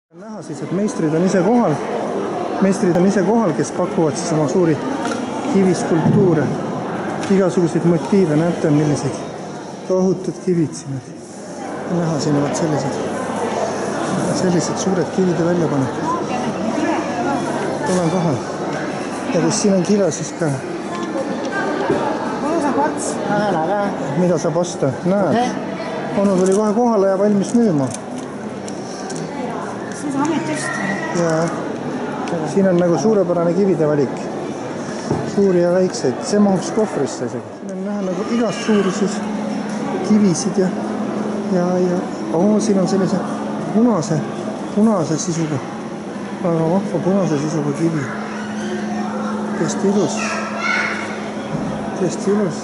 Näha siis, et meistrid on ise kohal, kes pakuvad siis oma suuri kiviskulptuure, igasuguseid motiive, näete milliseid tohutud kivid siin. Näha siin ovat sellised suured kivide väljapanekud. Tulen kohal. Ja kus siin on kirja siis ka. Mida saab osta? Näed. Onu tuli kohe kohale ja valmis müüma. Ja siin on nagu suurepärane kivide valik. Suuri ja väikseid. See mahuks kohvrisse isegi. Siin on näha nagu igast suuruses kivisid ja siin on sellise punase sisuga. Väga vahva punase sisuga kivi. Tõesti ilus.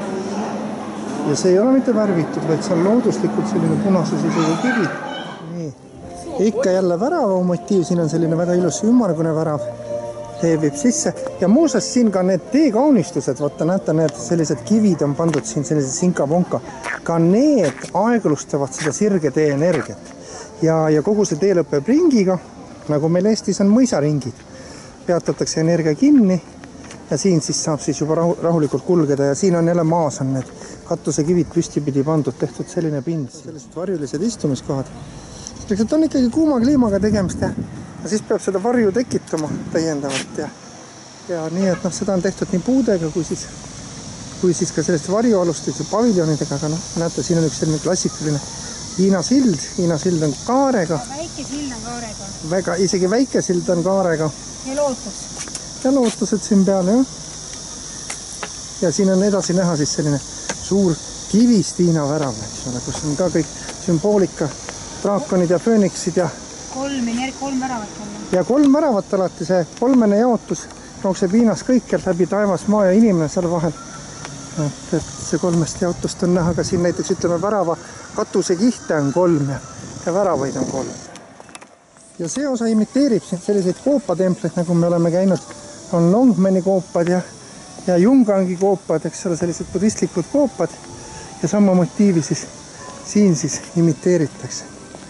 Ja see ei ole mitte värvitud, vaid see on looduslikult selline punase sisuga kivi. Nii. Ikka jälle värava motiiv, siin on selline väga ilus ümmargune värav, leevib sisse ja muuseas siin ka need teekaunistused, vaata näete, need sellised kivid on pandud siin sellise sinka-vonka, ka need aeglustavad seda sirge tee energiat ja kogu see tee lõpeb ringiga, nagu meil Eestis on mõisaringid, peatatakse energia kinni ja siin siis saab siis juba rahulikult kulgeda ja siin on jälle maas on need katusekivid püstipidi pandud, tehtud selline pind, sellised varjulised istumiskohad. Et on ikkagi kuuma kliimaga tegemist ja siis peab seda varju tekitama täiendavalt ja nii, et seda on tehtud nii puudega kui siis ka selliste varjualustite paviljonidega, aga näete, siin on üks selline klassikaline Hiina sild. Hiina sild on kaarega. Väike sild on kaarega. Väga, isegi väike sild on kaarega. Ja lootus. Ja lootused siin peal, jah. Ja siin on edasi näha siis selline suur kivist Hiina värav, kus on ka kõik sümboolika, draakonid ja fööniksid ja... Kolm väravat on. Ja 3 väravat alati, see 3. jaotus jookseb Hiinas kõikjal läbi taevas, maa ja inimene seal vahel. Et see 3 jaotust on näha ka siin näiteks, ütleme, värava katusekihte on 3 ja väravaid on 3. Ja see osa imiteerib selliseid koopatempleid, nagu me oleme käinud, on Longmani koopad ja Jungangi koopad, eks ole, sellised budistlikud koopad ja sama motiivi siis siin siis imiteeritakse.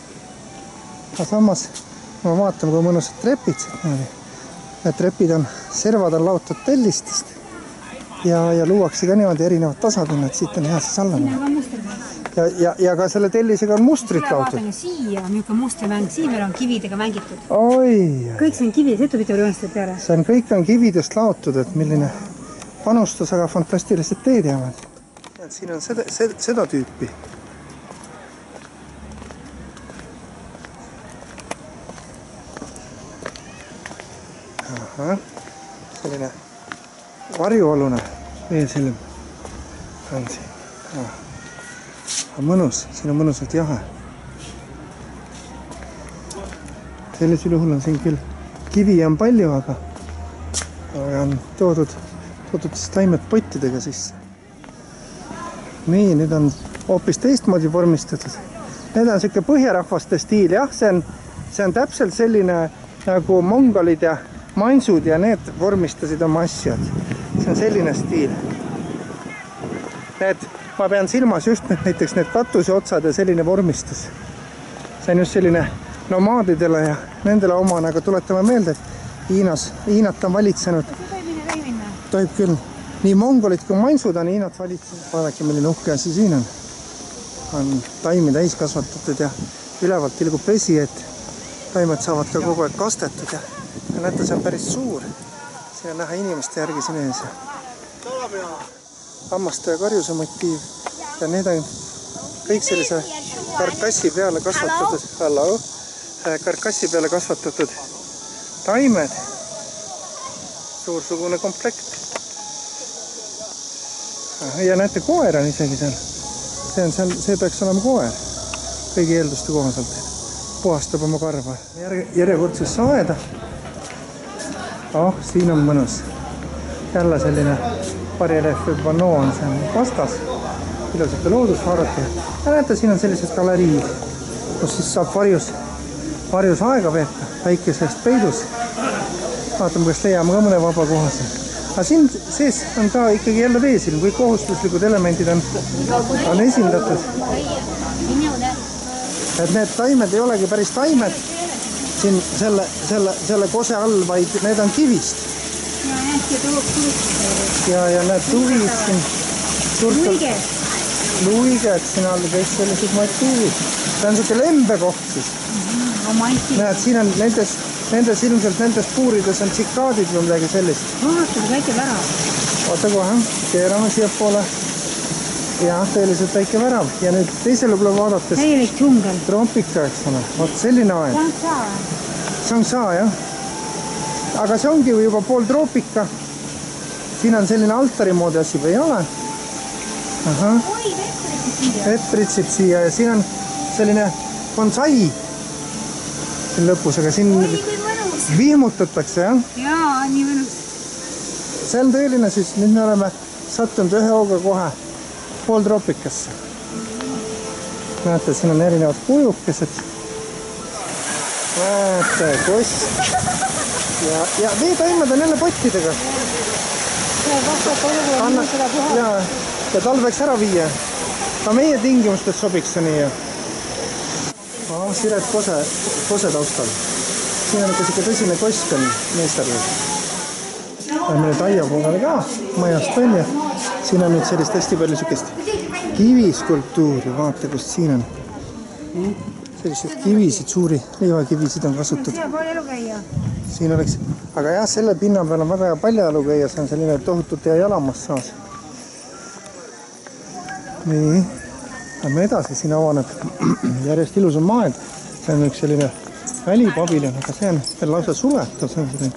Aga samas, ma vaatan, kui mõnusad trepid siit. Need trepid on, servad on laotud tellistest ja luuakse ka niimoodi erinevad tasad, et siit on hea siis alla. Ja ka selle tellisega on mustrit laotud. Vaatan siia on niisugune mustrimäng, siin meil on kividega mängitud. Oi! Kõik see on kivid, setupidi oli joonistud peale. See on kõik on kividest laotud, et milline panustus, aga fantastilised teed jäävad. Siin on seda tüüpi. Selline varjualune veesilm on siin. Mõnus, siin on mõnusalt jahe. Sellisel juhul on siin küll kivi on palju, aga on toodud siis taimed pottidega sisse. Nii, nüüd on hoopis teistmoodi vormistatud. Need on selline põhjarahvaste stiil, jah, see on täpselt selline nagu mongolid ja mansud ja need vormistasid oma asjad. See on selline stiil. Ma pean silmas just näiteks need katuse otsad ja selline vormistus. See on just selline nomaadidele ja nendele oma, aga tuletame meelde, et Hiinat on valitsenud. Tohib küll. Nii mongolid kui mansud on Hiinat valitsenud. Vaadake, milline uhke asi siin on. On taimi täis kasvatatud ja ülevalt tilgub vesi, et taimed saavad ka kogu aeg kastetud ja näete, see on päris suur. Siin on näha inimeste järgi siin ees. Hammaste ja karjuse motiiv. Ja need on kõik sellise karkassi peale kasvatatud taimed. Suursugune komplekt. Ja näete, koer on isegi seal. See peaks olema koer. Kõigi eelduste kohaselt. Puhastab oma karva. Järjekordses saeda. Siin on mõnus. Jälle selline barjeljeefi pannoo on see vastas. Ilusate loodusvaarati. Ja näete, siin on sellised galeriid, kus siis saab varjus aega veeta, väikesest peidus. Vaatame, kas leiame ka mõne vaba kohas. Aga siin sees on ka ikkagi jälle veesilm, kui kohustuslikud elemendid on esindatud. Et need taimed ei olegi päris taimed, siin selle kose all, vaid need on kivist. ja hästi tuuks. Ja need tuvid siin. Luiged. Luiged siin all, kõik sellised motiivid. See on siuke lembekoht siis. Romantik. Näed, siin on nendes ilmselt nendes puurides on tsikaadid või midagi sellist. Vaata, väike värav. Oota kohe, keerame siia poole. Ja, tõeliselt väike värav. Ja nüüd teisele poole vaadates. Täielik džungel. Troopika, eks ole. Vaat selline aed. Sangsaa, jah. Aga see ongi juba pool troopika. Siin on selline altari moodi asi või ei ole? Aha. Oi, vepritsib siia. Vepritsib siia ja siin on selline bonsai siin lõpus, aga siin Oi, kui mõnus. vihmutatakse, jah? Jaa, nii mõnus. See on tõeline siis, nüüd me oleme sattunud ühe hooga kohe pooltroopikasse. Näete, siin on erinevad pujukesed. Näete, koss. Ja veetaimed on jälle pottidega. See vastab olukorda seda puha. Ja talveks ära viia. Ka meie tingimustes sobiks see nii. Siret kose taustal. Siin on ikka siuke tõsine kosk on meesterlik. Lähme nüüd aia poolele ka majast välja. Siin on nüüd sellist hästi palju siukest kiviskulptuuri. Vaata, kust siin on. Sellised kivisid, suuri liivakivisid on kasutatud. Siin pool elu käia. Siin oleks, aga jah, selle pinna peal on väga hea paljajalu käia, see on selline tohutult hea jalamassaas. Nii, lähme edasi, siin avaneb järjest ilusam maailm. See on üks selline välipaviljon, aga see on veel lausa suletav, see on selline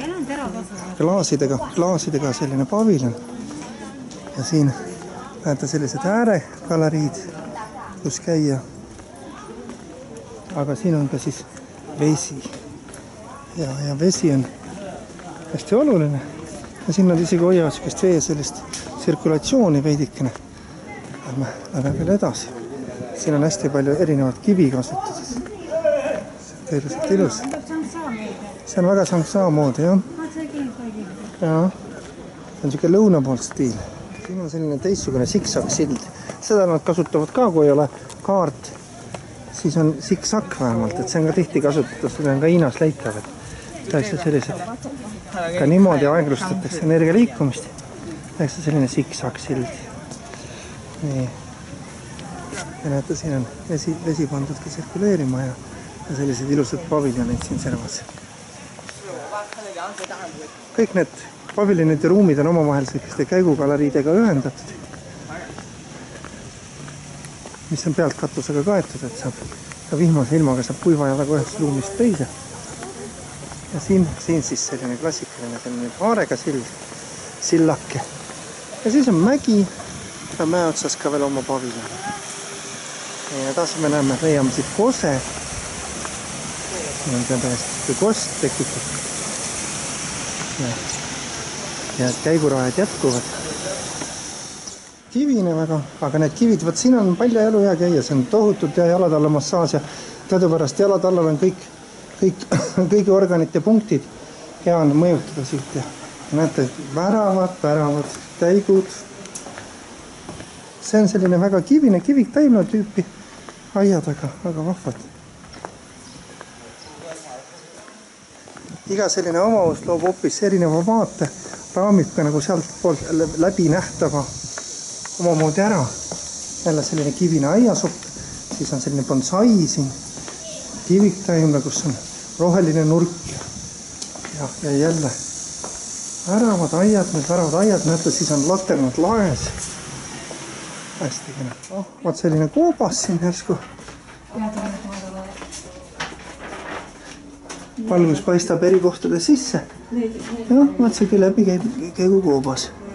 klaasidega selline paviljon. Ja siin näete sellised ääregaleriid, kus käia. Aga siin on ka siis vesi. Ja vesi on hästi oluline. Ja siin nad isegi hoiavad sellist vee sellist tsirkulatsiooni veidikene. Lähme veel edasi. Siin on hästi palju erinevat kivi kasutatud. See on tõeliselt ilus. See on väga Sangsaa moodi, jah. Ja. See on siuke lõunapoolt stiil. Siin on selline teistsugune siksak sild. Seda nad kasutavad ka, kui ei ole kaart. Siis on siksak vähemalt, et see on ka tihti kasutatud. Seda on ka Hiinas leitav. Tehakse sellised. Ka niimoodi aeglustatakse energia liikumist. Tehakse selline siksak sild. Nii. Ja näete, siin on vesi pandudki tsirkuleerima ja sellised ilusad paviljonid siin servas. Kõik need paviljonid ja ruumid on omavahel selliste käigugaleriidega ühendatud, mis on pealt katusega kaetud, et saab ka vihmase ilmaga saab kuiva jalaga ühest ruumist teise. Ja siin siis selline klassikaline selline haarega sillake. Ja siis on mägi ja mäe otsas ka veel oma paviljon. Ja edasi me näeme, leiame siit kose. Siin on täiesti kost tekitud. Ja käigurahed jätkuvad. Kivine väga, aga need kivid, võt siin on palju elu hea käia, see on tohutult hea jalatalla massaas ja teadupärast jalatallal on kõigi organite punktid hea on mõjutada siit ja näete, väravad, käigud. See on selline väga kivine, kiviktaimne tüüpi aiad, aga vahvad. Iga selline omavus loob hoopis erineva vaate, raamib ka nagu sealt poolt läbi nähtava omamoodi ära. Jälle selline kivine aiasupp, siis on selline bonsai siin, kiviktaimne, kus on roheline nurk ja jälle väravad aiad, näete, siis on laternad laes. Hästi kena. Vaat selline koobas siin järsku. Valgus paistab eri kohtade sisse. Jah, vaat see läbi käigu koobas.